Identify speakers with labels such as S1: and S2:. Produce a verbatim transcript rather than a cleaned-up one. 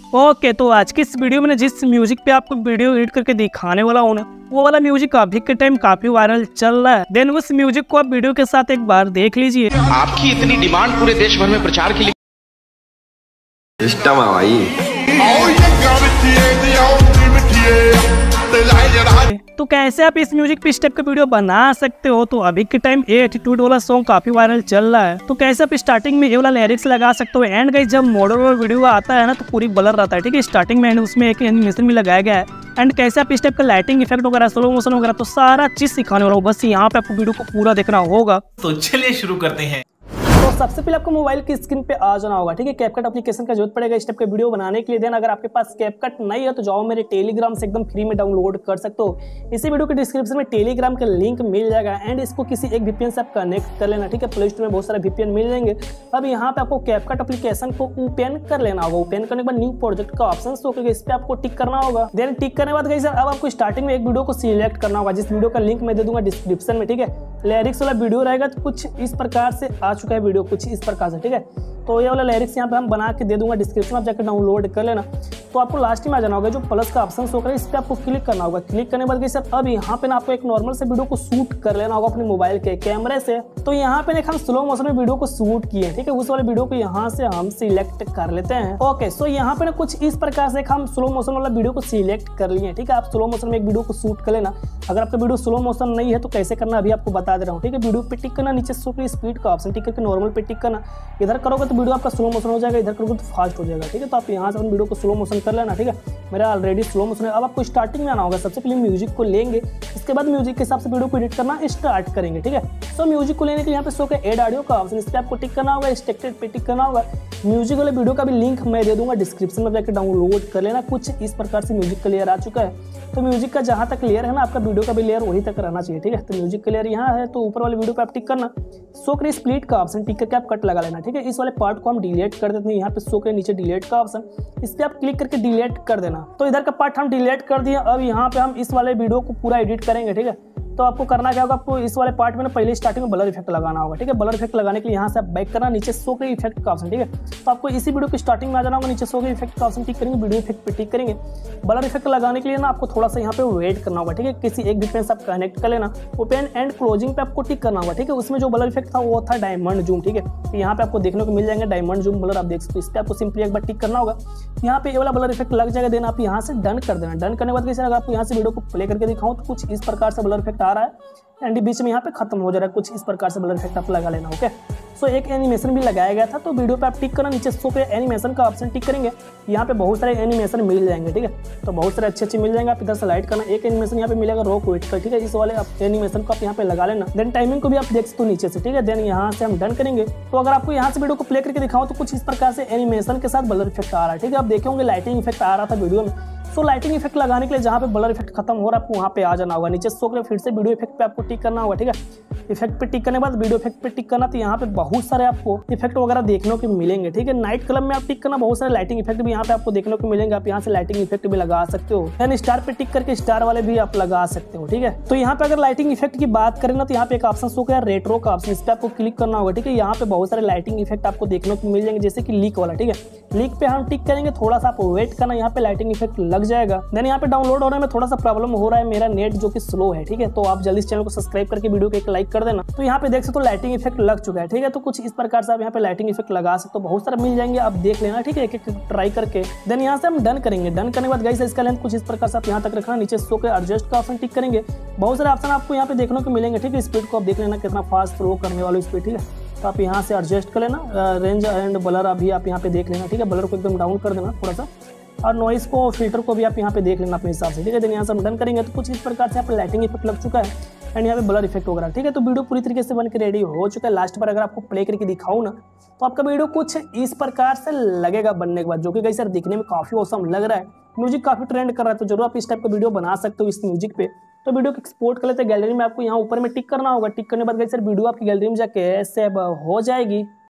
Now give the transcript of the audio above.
S1: Okay, तो आज की इस वीडियो में जिस म्यूजिक पे आपको वीडियो एडिट करके दिखाने वाला हूँ ना, वो वाला म्यूजिक अभी के टाइम काफी वायरल चल रहा है। देन उस म्यूजिक को आप वीडियो के साथ एक बार देख लीजिए।
S2: आपकी इतनी डिमांड पूरे देश भर में प्रचार के लिए
S3: सिस्टम है भाई।
S1: तो कैसे आप इस म्यूजिक पे स्टेप का वीडियो बना सकते हो? तो अभी के टाइम ये एटीट्यूड वाला सॉन्ग काफी वायरल चल रहा है। तो कैसे आप स्टार्टिंग में ये वाला लिरिक्स लगा सकते हो। एंड गाइस, जब मॉडल वाला वीडियो आता है ना तो पूरी ब्लर रहता है, ठीक है। स्टार्टिंग में उसमें एक एनिमेशन भी लगाया गया है। एंड कैसे आप इस टाइप का लाइटिंग इफेक्ट वगैरह, स्लो मोशन वगैरह, तो सारा चीज सिखाने वाला हूँ। बस यहाँ पे आपको वीडियो को पूरा देखना होगा।
S4: तो चलिए शुरू करते हैं।
S1: तो सबसे पहले आपको मोबाइल की स्क्रीन पे आ जाना होगा, ठीक है। कैपकट एप्लीकेशन का जरूरत पड़ेगा इस टाइप के वीडियो बनाने के लिए। देन अगर आपके पास कैपकट नहीं है तो जाओ मेरे टेलीग्राम से एकदम फ्री में डाउनलोड कर सकते हो। इसी वीडियो के डिस्क्रिप्शन में टेलीग्राम का लिंक मिल जाएगा। एंड इसको किसी एक वीपीएन से आप कनेक्ट कर लेना, ठीक है। प्ले स्टोर में बहुत सारे वीपीएन मिल जाएंगे। अब यहाँ पे आपको कैपकट एप्लीकेशन को ओपन कर लेना होगा। ओपन करने के बाद न्यू प्रोजेक्ट का ऑप्शन शो करके इस पे आपको टिक करना होगा। देन टिक करने के बाद गाइस, अब आपको स्टार्टिंग में एक वीडियो को सिलेक्ट करना होगा, जिस वीडियो का लिंक मैं दे दूंगा डिस्क्रिप्शन में, ठीक है। लिरिक्स वाला वीडियो रहेगा तो कुछ इस प्रकार से आ चुका है वीडियो, कुछ इस प्रकार से, ठीक है। तो ये वाला लिरिक्स यहाँ पे हम बना के दे दूंगा डिस्क्रिप्शन में, आप जाकर डाउनलोड कर लेना। तो आपको लास्ट में आ जाना होगा, जो प्लस का ऑप्शन शो करे इस पे आपको क्लिक करना होगा। क्लिक करने के बाद सर अब यहाँ पे ना आपको एक नॉर्मल से वीडियो को शूट कर लेना होगा अपने मोबाइल के कैमरे से। तो यहाँ पे हम स्लो मोशन में वीडियो को शूट किए, ठीक है। उस वाले वीडियो को यहाँ से हम सिलेक्ट कर लेते हैं। ओके, सो यहाँ पे ना कुछ इस प्रकार से हम स्लो मोशन वाला वीडियो को सिलेक्ट कर लिए, ठीक है। आप स्लो मोशन में एक वीडियो को शूट कर लेना। अगर आपका वीडियो स्लो मोशन नहीं है तो कैसे करना अभी आपको बता दे रहा हूँ, ठीक है। वीडियो पे टिक करना, नीचे शो की स्पीड का ऑप्शन टिक करके नॉर्मल पे टिक करना। इधर करोगे तो वीडियो आपका स्लो मोशन हो जाएगा, इधर करोगे तो फास्ट हो जाएगा, ठीक है। तो आप यहाँ से अपने वीडियो को स्लो मोशन कर लेना, ठीक है। मेरा ऑलरेडी स्लो मोशन है। अब आपको स्टार्टिंग में आना होगा। सबसे पहले म्यूजिक को लेंगे, इसके बाद म्यूजिक के हिसाब से वीडियो को एडिट करना स्टार्ट करेंगे, ठीक है। सो म्यूजिक को लेने के लिए यहाँ पे शो के एड ऑडियो का ऑप्शन, इस पे आपको टिक करना होगा। एक्सट्रैक्टेड पे टिक करना होगा। म्यूजिक वाले वीडियो का भी लिंक मैं दे दूंगा डिस्क्रिप्शन में, जाकर डाउनलोड कर लेना। कुछ इस प्रकार से म्यूजिक का लेयर आ चुका है। तो म्यूजिक का जहाँ तक लेयर है ना, आपका वीडियो का भी लेयर वहीं तक रहना चाहिए, ठीक है। तो म्यूजिक का लेयर यहाँ है, तो ऊपर वाले वीडियो पे आप टिक करना। शो करे स्प्लिट का ऑप्शन टिक करके आप कट लगा लेना, ठीक है। इस वाले पार्ट को हम डिलीट कर देते हैं। यहाँ पे शो करे नीचे डिलीट का ऑप्शन, इस पे आप क्लिक करके डिलीट कर देना। तो इधर का पार्ट हम डिलीट कर दिए। अब यहाँ पे हम इस वाले वीडियो को पूरा एडिट करेंगे, ठीक है। तो आपको करना क्या होगा, आपको इस वाले पार्ट में ना पहले स्टार्टिंग में ब्लर इफेक्ट लगाना होगा, ठीक है। ब्लर इफेक्ट लगाने के लिए यहाँ से आप बैक करना, नीचे शो के इफेक्ट का ऑप्शन, ठीक है। तो आपको इसी वीडियो की स्टार्टिंग में आ जाना होगा, नीचे शो के इफेक्ट का ऑप्शन टिक करेंगे, वीडियो इफेक्ट पे टिक करेंगे। ब्लर इफेक्ट लगाने के लिए ना आपको थोड़ा सा यहाँ पे वेट करना होगा, ठीक है। किसी एक वीपीएन से आप कनेक्ट कर लेना। ओपन एंड क्लोजिंग पे आपको टिक करना होगा, ठीक है। उसमें जो ब्लर इफेक्ट था वो था डायमंड जूम, ठीक है। तो यहाँ पे आपको देखने को मिल जाएंगे डायमंड जूम ब्लर, आप देख सकते हो। इस पे आपको सिंपली एक बार टिक करना होगा। यहाँ पे ये वाला ब्लर इफेक्ट लग जाएगा। देन आप यहाँ से डन कर देना। डन करने के बाद कैसे, अगर आपको यहाँ से वीडियो को प्ले करके दिखाऊं तो कुछ इस प्रकार से ब्लर इफेक्ट आ रहा है। एंड बीच में यहाँ पे खत्म हो जा रहा है, कुछ इस प्रकार से ब्लर इफेक्ट आप लगा लेना, ओके। सो एक एनिमेशन भी लगाया गया था। तो वीडियो पे आप टिक करना, नीचे शो पे एनिमेशन का ऑप्शन टिक करेंगे। यहाँ पे बहुत सारे एनिमेशन मिल जाएंगे, ठीक है। तो बहुत सारे अच्छे अच्छे मिल जाएंगे। आप इधर से लाइट करना। एक एनिमेशन यहाँ पे मिलेगा रॉक वेट का, ठीक है। इस वाले एनिमेशन को आप यहाँ पे लगा लेना। देन टाइमिंग को भी आप देख सकते हो नीचे से, ठीक है। देन यहाँ से हम डन करेंगे। तो अगर आपको यहाँ से वीडियो को प्ले करके दिखाऊं तो कुछ इस प्रकार से एनिमेशन के साथ ब्लर इफेक्ट आ रहा है, ठीक है। आप देखे होंगे लाइटिंग इफेक्ट आ रहा था वीडियो में। सो लाइटिंग इफेक्ट लगाने के लिए जहाँ पे ब्लर इफेक्ट खत्म हो रहा है, आपको वहाँ पे आ जाना होगा। नीचे शो के फिर से वीडियो इफेक्ट पे आपको टिक करना होगा, ठीक है। इफेक्ट पे टिक करने के बाद वीडियो इफेक्ट पे टिक करना। तो यहाँ पे बहुत सारे आपको इफेक्ट वगैरह देखने को मिलेंगे, ठीक है। नाइट क्लब में आप टिक करना, बहुत सारे लाइटिंग इफेक्ट भी यहाँ पे आपको देखने को मिलेंगे। आप यहाँ से लाइटिंग इफेक्ट भी लगा सकते हो। यानी स्टार पे टिक करके स्टार वाले भी आप लगा सकते हो, ठीक है। तो यहाँ पे अगर लाइटिंग इफेक्ट की बात करें ना, तो यहाँ पे एक ऑप्शन शो किया रेट्रो का ऑप्शन, इस पे आपको क्लिक करना होगा, ठीक है। यहाँ पे बहुत सारे लाइटिंग इफेक्ट आपको देखने को मिल जाएंगे, जैसे कि लीक वाला, ठीक है। लीक पे हम टिक करेंगे, थोड़ा सा आप वेट करना, यहाँ पे लाइटिंग इफेक्ट लग जाएगा। देन यहाँ पे डाउनलोड होने में थोड़ा सा प्रॉब्लम हो रहा है, मेरा नेट जो कि स्लो है, ठीक है। तो आप जल्दी इस चैनल को सब्सक्राइब करके वीडियो को एक लाइक कर देना। तो यहाँ पे देख सकते हो लाइटिंग इफेक्ट लग चुका है, ठीक है। तो कुछ इस प्रकार से आप यहाँ पे लाइटिंग इफेक्ट लगा सकते हो। बहुत सारे मिल जाएंगे, आप देख लेना, ठीक है। एक एक ट्राई करके देन यहाँ से हम डन करेंगे। डन करने के बाद गाइस इसका लेंथ कुछ इस प्रकार से आप यहाँ तक रखना। नीचे शो के एडजस्ट का ऑप्शन टिक करेंगे। बहुत सारे ऑप्शन आपको यहाँ पे देखने को मिलेंगे, ठीक है। स्पीड को आप देख लेना कितना फास्ट थ्रो करने वाली स्पीड, ठीक है। तो आप यहाँ से एडजस्ट कर लेना। रेंज एंड ब्लर अभी आप यहाँ पे देख लेना, ठीक है। ब्लर को एकदम डाउन कर देना थोड़ा सा, और नॉइस को फिल्टर को भी आप यहाँ पे देख लेना अपने हिसाब से, ठीक है। देन यहाँ से हम डन करेंगे। तो कुछ इस प्रकार से यहाँ पे लाइटिंग इफेक्ट लग चुका है एंड यहाँ पे ब्लर इफेक्ट वगैरह, ठीक है। तो वीडियो पूरी तरीके से बन के रेडी हो चुका है। लास्ट पर अगर आपको प्ले करके दिखाऊं ना, तो आपका वीडियो कुछ इस प्रकार से लगेगा बनने के बाद, जो कि गाइस यार दिखने में काफी औसम लग रहा है। म्यूजिक काफी ट्रेंड कर रहा है, तो जरूर आप इस टाइप का वीडियो बना सकते हो इस म्यूजिक पे। तो वीडियो को एक्सपोर्ट कर लेते हैं गैलरी में। आपको यहाँ ऊपर में टिक करना होगा। टिक करने के बाद गाइस यार वीडियो आपकी गैलरी में जाके सेव हो जाएगी।